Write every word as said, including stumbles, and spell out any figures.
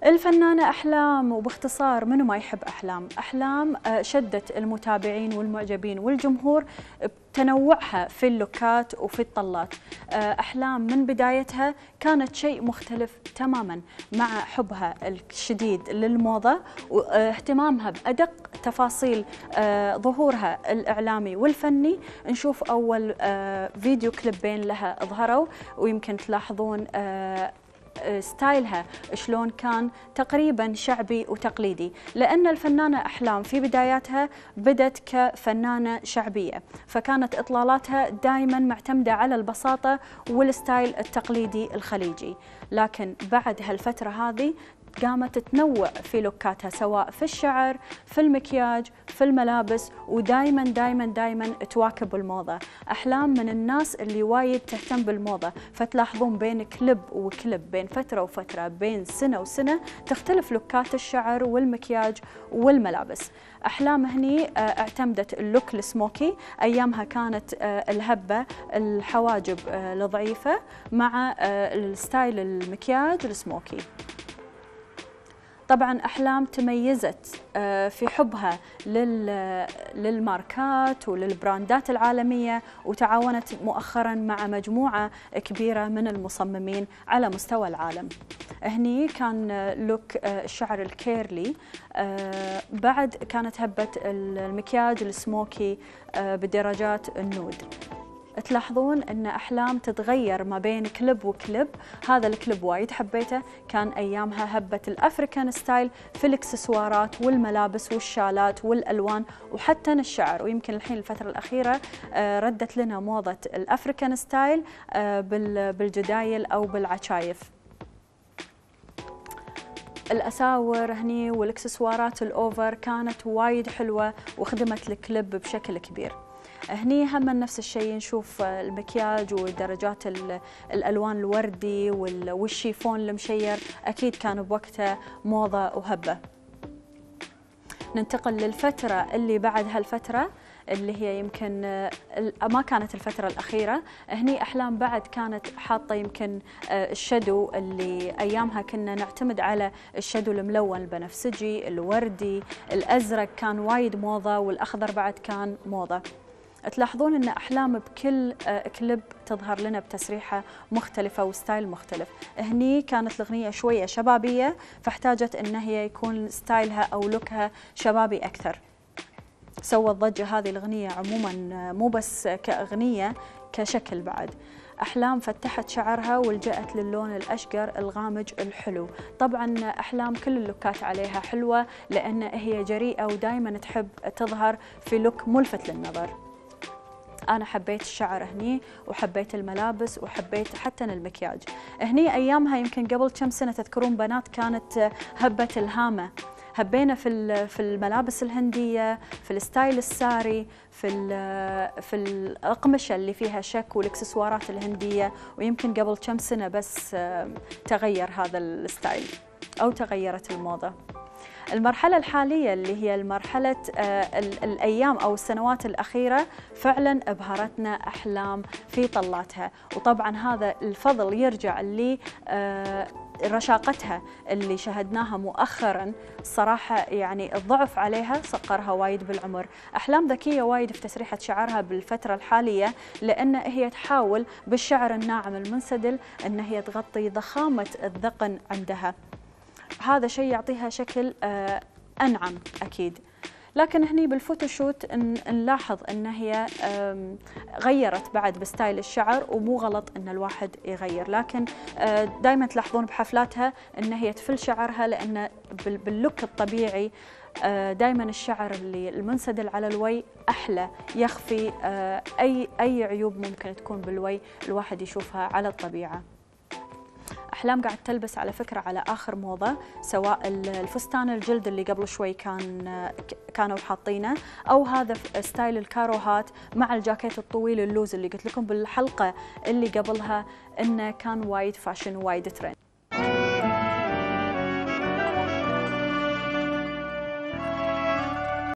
الفنانة أحلام، وباختصار منو ما يحب أحلام؟ أحلام شدت المتابعين والمعجبين والجمهور بتنوعها في اللوكات وفي الطلات. أحلام من بدايتها كانت شيء مختلف تماما، مع حبها الشديد للموضة واهتمامها بأدق تفاصيل ظهورها الإعلامي والفني. نشوف أول فيديو كليبين لها ظهروا، ويمكن تلاحظون ستايلها شلون كان تقريبا شعبي وتقليدي، لأن الفنانة أحلام في بداياتها بدت كفنانة شعبية، فكانت إطلالاتها دائما معتمدة على البساطة والستايل التقليدي الخليجي. لكن بعد هالفترة هذه قامت تنوع في لوكاتها، سواء في الشعر، في المكياج، في الملابس، ودايما دايما دايما تواكب الموضة. أحلام من الناس اللي وايد تهتم بالموضة، فتلاحظون بين كليب وكليب، بين فترة وفترة، بين سنة وسنة تختلف لوكات الشعر والمكياج والملابس. أحلام هني اعتمدت اللوك السموكي، أيامها كانت الهبة الحواجب الضعيفة مع الستايل المكياج السموكي. طبعا أحلام تميزت في حبها للماركات وللبراندات العالمية، وتعاونت مؤخرا مع مجموعة كبيرة من المصممين على مستوى العالم. هني كان لوك الشعر الكيرلي، بعد كانت هبة المكياج السموكي بدرجات النود. تلاحظون ان أحلام تتغير ما بين كليب وكليب. هذا الكليب وايد حبيته، كان ايامها هبة الافريكان ستايل في الاكسسوارات والملابس والشالات والالوان وحتى الشعر، ويمكن الحين الفترة الأخيرة ردت لنا موضة الافريكان ستايل بالجدايل او بالعشايف. الأساور هني والاكسسوارات الأوفر كانت وايد حلوة وخدمت الكليب بشكل كبير. هني هم نفس الشيء، نشوف المكياج ودرجات الألوان الوردي والشيفون المشير، أكيد كان بوقته موضة وهبة. ننتقل للفترة اللي بعد هالفترة، اللي هي يمكن ما كانت الفترة الأخيرة. هني أحلام بعد كانت حاطة يمكن الشادو، اللي أيامها كنا نعتمد على الشادو الملون البنفسجي الوردي الأزرق، كان وايد موضة، والأخضر بعد كان موضة. تلاحظون ان أحلام بكل كليب تظهر لنا بتسريحه مختلفه وستايل مختلف. هني كانت الاغنيه شويه شبابيه، فاحتاجت ان هي يكون ستايلها او لوكها شبابي اكثر. سوت ضجه هذه الاغنيه عموما، مو بس كاغنيه، كشكل بعد. أحلام فتحت شعرها ولجأت للون الأشقر الغامج الحلو. طبعا أحلام كل اللوكات عليها حلوه، لان هي جريئه ودائما تحب تظهر في لوك ملفت للنظر. أنا حبيت الشعر هني، وحبيت الملابس، وحبيت حتى المكياج. هني أيامها يمكن قبل كم سنة تذكرون بنات كانت هبة الهامة، هبينا في في الملابس الهندية، في الستايل الساري، في في الأقمشة اللي فيها شك والاكسسوارات الهندية، ويمكن قبل كم سنة بس تغير هذا الستايل أو تغيرت الموضة. المرحلة الحالية اللي هي المرحلة الأيام أو السنوات الأخيرة فعلا أبهرتنا أحلام في طلاتها، وطبعا هذا الفضل يرجع لرشاقتها اللي شهدناها مؤخرا. الصراحة يعني الضعف عليها صقرها وايد بالعمر. أحلام ذكية وايد في تسريحة شعرها بالفترة الحالية، لأن هي تحاول بالشعر الناعم المنسدل أن هي تغطي ضخامة الذقن عندها. هذا شيء يعطيها شكل أنعم أكيد. لكن هني بالفوتوشوت نلاحظ أن هي غيرت بعد بستايل الشعر، ومو غلط أن الواحد يغير، لكن دائما تلاحظون بحفلاتها أن هي تفل شعرها، لأن باللوك الطبيعي دائما الشعر اللي المنسدل على الوي أحلى، يخفي أي أي عيوب ممكن تكون بالوي الواحد يشوفها على الطبيعة. أحلام قاعد تلبس على فكرة على آخر موضة، سواء الفستان الجلد اللي قبل شوي كان كانوا حاطينه، أو هذا ستايل الكاروهات مع الجاكيت الطويل اللوز اللي قلت لكم بالحلقة اللي قبلها إنه كان وايد فاشن وايد ترند.